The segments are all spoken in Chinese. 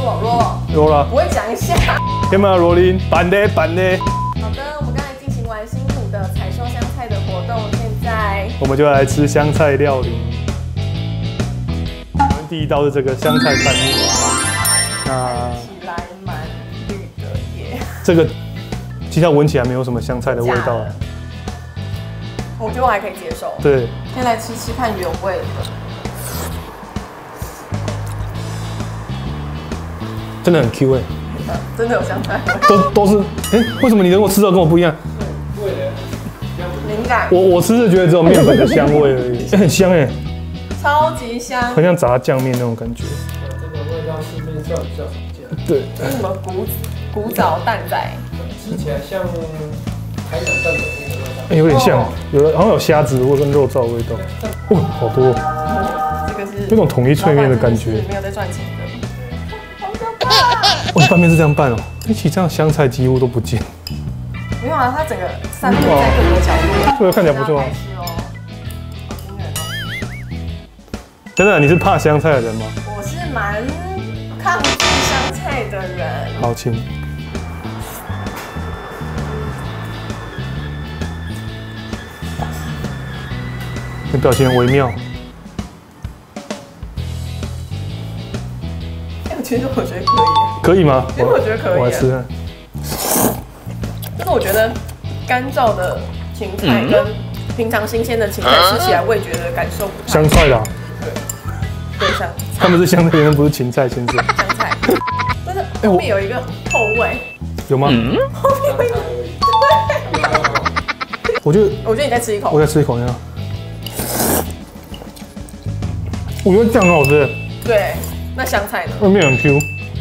裸裸， 有了， 不会讲一下。 天马罗琳，板的。 好的，我们刚才进行完辛苦的采收香菜的活动，现在我们就来吃香菜料理。我们第一道是这个香菜拌面，那起来蛮绿的耶。 这个其实它闻起来没有什么香菜的味道， 我觉得我还可以接受。 对， 先来吃吃看原味的。 真的很 Q 哎， 真的有香菜味， 都是为什么你跟我吃的跟我不一样？ 敏感。 我吃是觉得只有面粉的香味而已，很香哎， 超级香， 很像炸酱面那种感觉。 这个味道市面上比较少见。 对， 是什么古早蛋仔？ 吃起来像海南蛋的那个味道。 有点像，好像有虾子味跟肉燥的味道。哇，好多， 这个是有种统一脆面的感觉。 没有在赚钱的。 哦，拌面是这样拌哦，其实这样香菜几乎都不见。 没有啊，它整个散布在各个角落。 这个看起来不错。 好惊人哦！ 真的，你是怕香菜的人吗？ 我是蛮抗拒香菜的人。 好，请。你表情很微妙。 其实我觉得可以。 可以吗？ 其实我觉得可以。 我来吃看。 但是我觉得干燥的芹菜跟平常新鲜的芹菜吃起来味觉的感受不太。 香菜啦。 对，香。 他们是香菜，不是芹菜先生。 香菜。但是后面有一个后味。 有吗？ 后面有一个。 我觉得你再吃一口。 我再吃一口呀。我觉得酱很好吃。 对。那香菜呢？ 那面很 Q，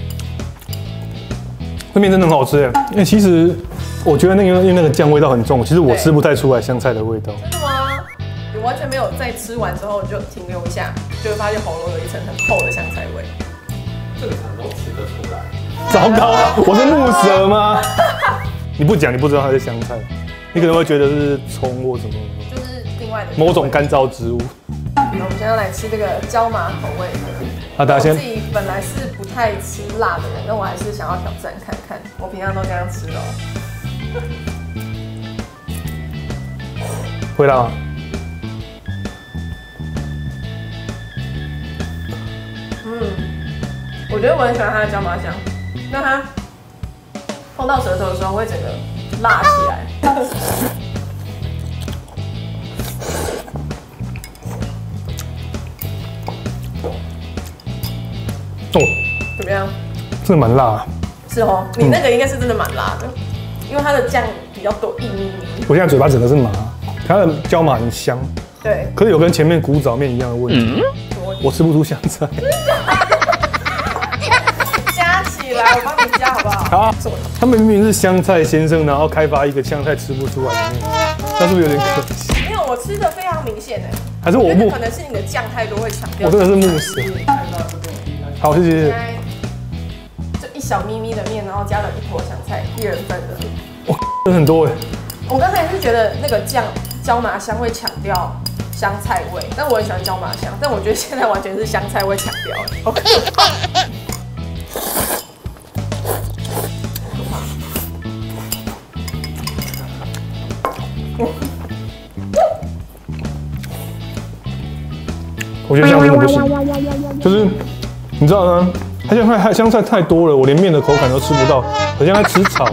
那面真的很好吃哎。因为其实我觉得因为那个酱味道很重，其实我吃不太出来香菜的味道。 真的吗？你完全没有在吃完之后就停留一下，就会发现喉咙有一层很厚的香菜味。 正常都吃得出来。 糟糕，我是木蛇吗？你不讲，你不知道它是香菜，你可能会觉得是葱或什么， 就是另外的某种干燥植物。 那我们现在来吃这个椒麻口味的。 大家先。 我自己本来是不太吃辣的人，但我还是想要挑战看看。我平常都这样吃哦。 会辣吗？ 我觉得我很喜欢它的椒麻香，那它碰到舌头的时候会整个辣起来。 哦， 怎么样？ 真的蛮辣。 是哦，你那个应该是真的蛮辣的，因为它的酱比较多，一咪咪。 我现在嘴巴整个是麻，它的椒麻很香。 对。 可是有跟前面古早面一样的问题，我吃不出香菜。 加起来，我帮你加好不好？ 好。他们明明是香菜先生，然后开发一个香菜吃不出来的面，那是不是有点可惜？ 没有，我吃的非常明显哎。 还是我木？ 可能是你的酱太多会强调。 我真的是木蛇。好，谢谢。 就一小咪咪的面，然后加了一坨香菜，1人份的。 哇，这很多哎。我刚才是觉得那个椒麻香会强调香菜味，但我很喜欢椒麻香，但我觉得现在完全是香菜味强调了。好可怕。 我觉得这样真的不行，就是你知道吗？它香菜太多了，我连面的口感都吃不到，好像在吃草。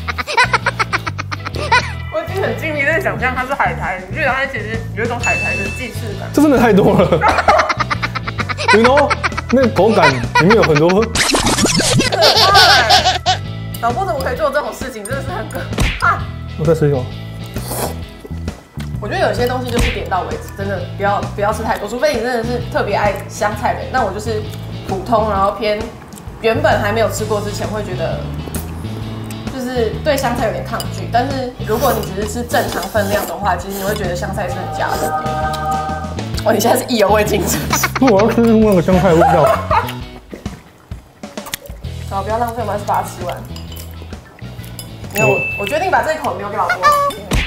我已经很尽力在想象它是海苔，你觉得它其实有一种海苔的既视感。 这真的太多了，you know， 那个口感里面有很多。 可怕！导播怎么可以做这种事情？真的是很可怕。 我再吃一口。 我觉得有些东西就是点到为止，真的不要吃太多，除非你真的是特别爱香菜的。那我就是普通，然后偏原本还没有吃过之前会觉得就是对香菜有点抗拒，但是如果你只是吃正常分量的话，其实你会觉得香菜是很加的。哦，你现在是意犹未尽，是不是？ 我要吃那个香菜的味道。 好，不要浪费，我们还是把它吃完。没有，我决定把这一口留给老婆。